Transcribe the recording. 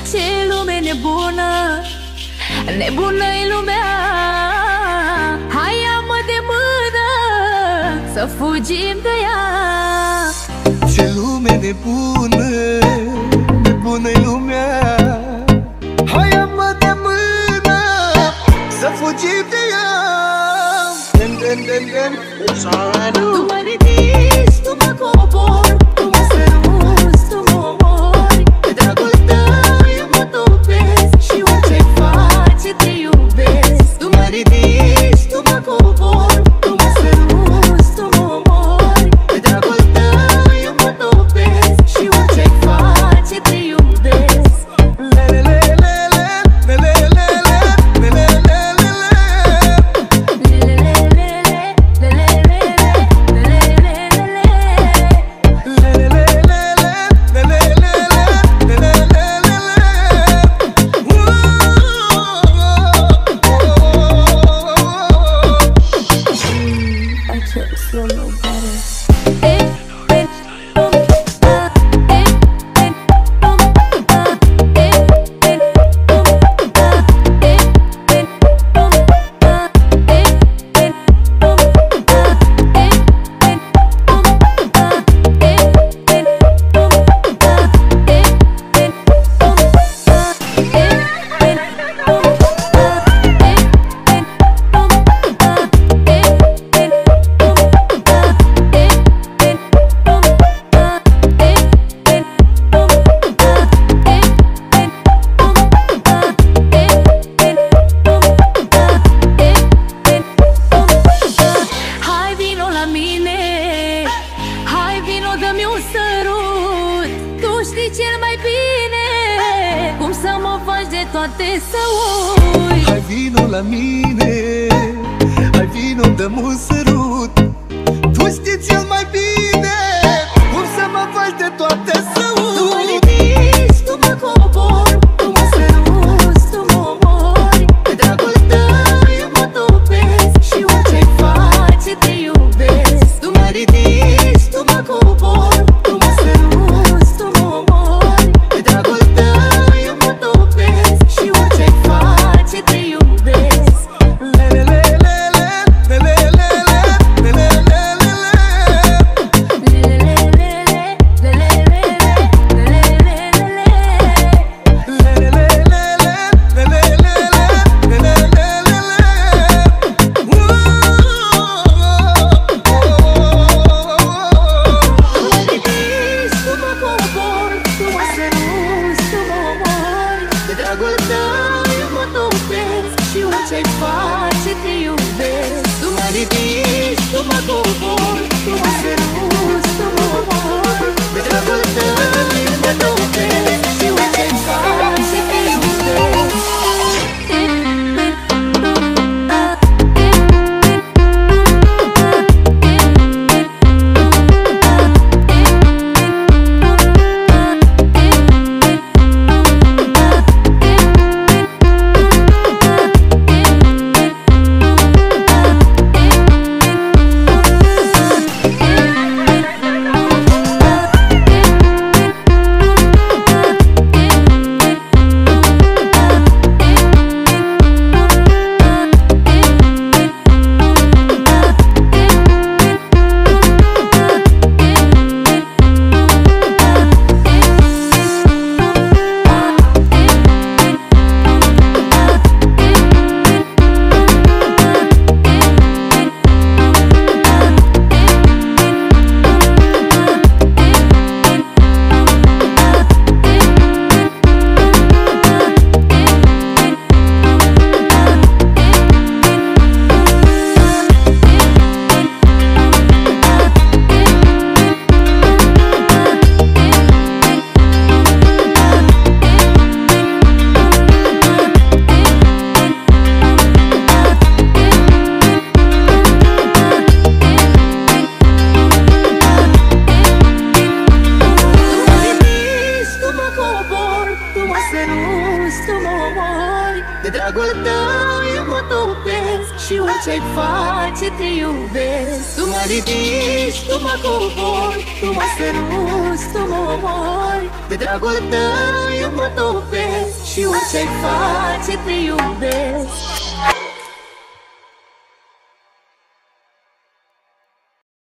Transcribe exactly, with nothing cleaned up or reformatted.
Ce lume nebună, nebună-i lumea. Hai, ia-mă de mână, să fugim de ea. Ce lume nebună, nebună-i lumea. Hai, ia-mă de mână, să fugim de ea. Den, den, den, den. Tu mă ridici, tu mă cobori, tu mă săruți, tu mă omori. De dragul tău eu mă topesc și orice-i face te iubesc. Tu mă ridici, tu mă cobori, tu mă săruți, tu mă omori. De dragul tău eu mă topesc și orice-i face te iubesc. Toate să uit. Hai, vino la mine, hai, vino, dă-mi un sărut. Tu știi cel mai bine cum să mă faci de toate să uit. Tu mă ridici, tu mă cobori, tu mă săruți, tu mă omori. De dragul tău eu mă topesc și orice-i face te iubesc. Tu mă ridici, tu mă cobori, tu mă săruți, tu mă omori. De dragul tău eu mă topesc și orice-i face te iubesc. Dragul tău eu mă topesc și orice-i face te iubesc. Tu mă ridici, tu mă cobori, tu mă săruți, tu mă omori. De dragul tău eu mă topesc și orice-i face te iubesc. De dragul tău eu mă topesc și orice-i face te iubesc. Tu mă ridici, tu mă cobori, tu mă săruți, tu mă omori. De dragul tău eu mă topesc Și orice-ai face te iubesc.